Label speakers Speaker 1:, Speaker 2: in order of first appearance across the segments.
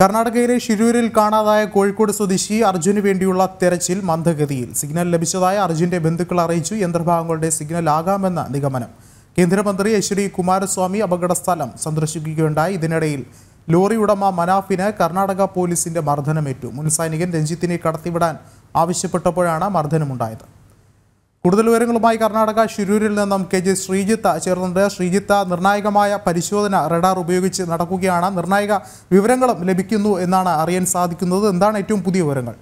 Speaker 1: കർണാടകയിലെ ഷിരൂരിൽ കാണാതായ കോഴിക്കോട് സ്വദേശി അർജുന് വേണ്ടിയുള്ള തെരച്ചിൽ മന്ദഗതിയിൽ. സിഗ്നൽ ലഭിച്ചതായ അർജുന്റെ ബന്ധുക്കൾ അറിയിച്ചു. യന്ത്രഭാഗങ്ങളുടെ സിഗ്നൽ ആകാമെന്ന നിഗമനം. കേന്ദ്രമന്ത്രി എച്ച്.ഡി. കുമാരസ്വാമി അപകടസ്ഥലം സന്ദർശിക്കുകയുണ്ടായി. ഇതിനിടയിൽ ലോറി ഉടമ മനാഫിന് കർണാടക പോലീസിന്റെ മർദ്ദനമേറ്റു. മുൻ സൈനികൻ രഞ്ജിത്തിനെ കടത്തിവിടാൻ ആവശ്യപ്പെട്ടപ്പോഴാണ് മർദ്ദനമുണ്ടായത്. കൂടുതൽ വിവരങ്ങളുമായി കർണാടക ഷിരൂരിൽ നിന്നും കെ.ജെ. ശ്രീജിത്ത് ചേർന്നുണ്ട്. ശ്രീജിത്ത്, നിർണായകമായ പരിശോധന റഡാർ ഉപയോഗിച്ച് നടക്കുകയാണ്. നിർണായക വിവരങ്ങളും ലഭിക്കുന്നു എന്നാണ് അറിയാൻ സാധിക്കുന്നത്. എന്താണ് ഏറ്റവും പുതിയ വിവരങ്ങൾ?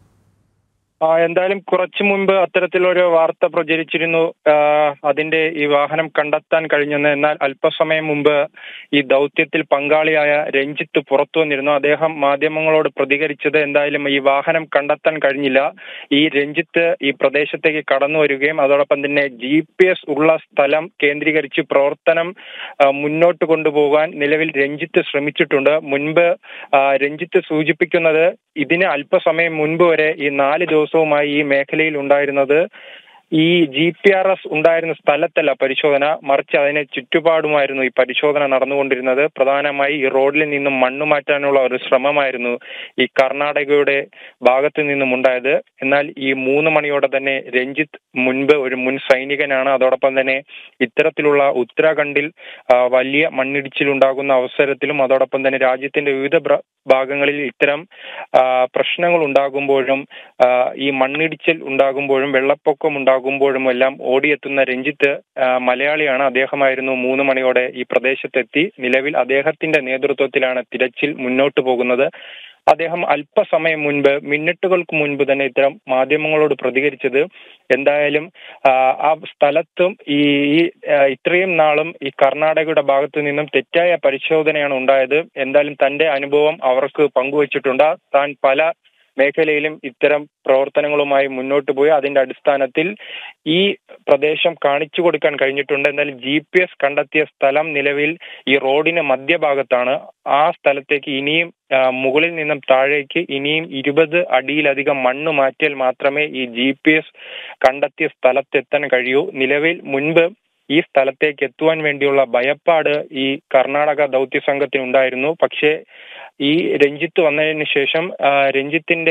Speaker 2: എന്തായാലും കുറച്ചു മുൻപ് അത്തരത്തിലൊരു വാർത്ത പ്രചരിച്ചിരുന്നു. അതിന്റെ ഈ വാഹനം കണ്ടെത്താൻ കഴിഞ്ഞെന്ന്. എന്നാൽ അല്പസമയം മുമ്പ് ഈ ദൗത്യത്തിൽ പങ്കാളിയായ രഞ്ജിത്ത് പുറത്തു വന്നിരുന്നു. അദ്ദേഹം മാധ്യമങ്ങളോട് പ്രതികരിച്ചത് എന്തായാലും ഈ വാഹനം കണ്ടെത്താൻ കഴിഞ്ഞില്ല. ഈ രഞ്ജിത്ത് ഈ പ്രദേശത്തേക്ക് കടന്നു വരികയും അതോടൊപ്പം തന്നെ GPS ഉള്ള സ്ഥലം കേന്ദ്രീകരിച്ച് പ്രവർത്തനം മുന്നോട്ട് കൊണ്ടുപോകാൻ നിലവിൽ രഞ്ജിത്ത് ശ്രമിച്ചിട്ടുണ്ട്. മുൻപ് രഞ്ജിത്ത് സൂചിപ്പിക്കുന്നത് ഇതിന് അല്പസമയം മുൻപ് വരെ ഈ 4 ദിവസവുമായി ഈ മേഖലയിൽ ഉണ്ടായിരുന്നത് ഈ GPRS ഉണ്ടായിരുന്ന സ്ഥലത്തല്ല പരിശോധന, മറിച്ച് അതിനെ ചുറ്റുപാടുമായിരുന്നു ഈ പരിശോധന നടന്നുകൊണ്ടിരുന്നത്. പ്രധാനമായി ഈ റോഡിൽ നിന്നും മണ്ണ് മാറ്റാനുള്ള ഒരു ശ്രമമായിരുന്നു ഈ കർണാടകയുടെ ഭാഗത്തു നിന്നും ഉണ്ടായത്. എന്നാൽ ഈ 3 മണിയോടെ തന്നെ രഞ്ജിത്ത് മുൻപ് ഒരു മുൻ സൈനികനാണ്. അതോടൊപ്പം തന്നെ ഇത്തരത്തിലുള്ള ഉത്തരാഖണ്ഡിൽ വലിയ മണ്ണിടിച്ചിലുണ്ടാകുന്ന അവസരത്തിലും അതോടൊപ്പം തന്നെ രാജ്യത്തിന്റെ വിവിധ ഭാഗങ്ങളിൽ ഇത്തരം പ്രശ്നങ്ങൾ ഉണ്ടാകുമ്പോഴും ഈ മണ്ണിടിച്ചിൽ ഉണ്ടാകുമ്പോഴും വെള്ളപ്പൊക്കം ഉണ്ടാകുമ്പോഴും എല്ലാം ഓടിയെത്തുന്ന രഞ്ജിത്ത് മലയാളിയാണ്. അദ്ദേഹമായിരുന്നു 3 മണിയോടെ ഈ പ്രദേശത്തെത്തി. നിലവിൽ അദ്ദേഹത്തിന്റെ നേതൃത്വത്തിലാണ് തിരച്ചിൽ മുന്നോട്ട് പോകുന്നത്. അദ്ദേഹം അല്പസമയം മുൻപ്, മിനിറ്റുകൾക്ക് മുൻപ് തന്നെ ഇത്തരം മാധ്യമങ്ങളോട് പ്രതികരിച്ചത് എന്തായാലും ആ സ്ഥലത്തും ഈ ഇത്രയും നാളും ഈ കർണാടകയുടെ ഭാഗത്തു നിന്നും തെറ്റായ പരിശോധനയാണ് ഉണ്ടായത്. എന്തായാലും തന്റെ അനുഭവം അവർക്ക് പങ്കുവച്ചിട്ടുണ്ട്. താൻ പല മേഖലയിലും ഇത്തരം പ്രവർത്തനങ്ങളുമായി മുന്നോട്ട് പോയി അതിന്റെ അടിസ്ഥാനത്തിൽ ഈ പ്രദേശം കാണിച്ചു കൊടുക്കാൻ കഴിഞ്ഞിട്ടുണ്ട്. എന്നാൽ GPS കണ്ടെത്തിയ സ്ഥലം നിലവിൽ ഈ റോഡിന് മധ്യഭാഗത്താണ്. ആ സ്ഥലത്തേക്ക് ഇനിയും മുകളിൽ നിന്നും താഴേക്ക് ഇനിയും 20 അടിയിലധികം മണ്ണ് മാറ്റിയാൽ മാത്രമേ ഈ GPS കണ്ടെത്തിയ സ്ഥലത്തെത്താൻ കഴിയൂ. നിലവിൽ മുൻപ് ഈ സ്ഥലത്തേക്ക് എത്തുവാൻ വേണ്ടിയുള്ള ഭയപ്പാട് ഈ കർണാടക ദൗത്യ സംഘത്തിനുണ്ടായിരുന്നു. പക്ഷേ ഈ രഞ്ജിത്ത് വന്നതിന് ശേഷം രഞ്ജിത്തിന്റെ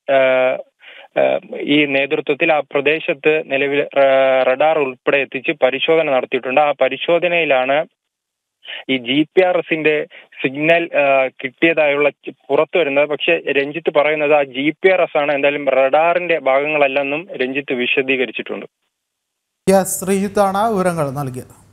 Speaker 2: ഈ നേതൃത്വത്തിൽ ആ പ്രദേശത്ത് നിലവിൽ റഡാർ ഉൾപ്പെടെ എത്തിച്ച് പരിശോധന നടത്തിയിട്ടുണ്ട്. ആ പരിശോധനയിലാണ് ഈ GPRSന്റെ സിഗ്നൽ കിട്ടിയതായുള്ള പുറത്തു വരുന്നത്. പക്ഷെ രഞ്ജിത്ത് പറയുന്നത് ആ GPRS ആണ്, എന്തായാലും റഡാറിന്റെ ഭാഗങ്ങളല്ലെന്നും രഞ്ജിത്ത് വിശദീകരിച്ചിട്ടുണ്ട്.
Speaker 1: ശ്രീജിത്താണ് വിവരങ്ങൾ നൽകിയത്.